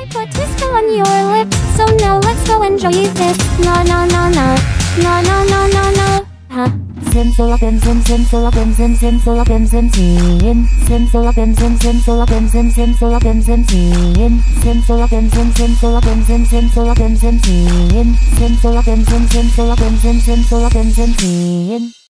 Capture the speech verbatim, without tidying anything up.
I put Twister on your lips, so now let's go enjoy this. No, no, no, no, no, no, no, no, no. Huh? Simsalabim, sim, simsalabim, sim, simsalabim, sim, sim. Simsalabim, sim, simsalabim, sim, simsalabim, sim, sim. Simsalabim, sim, simsalabim, sim, simsalabim, sim, sim. Simsalabim, sim, simsalabim, sim, simsalabim, sim, sim.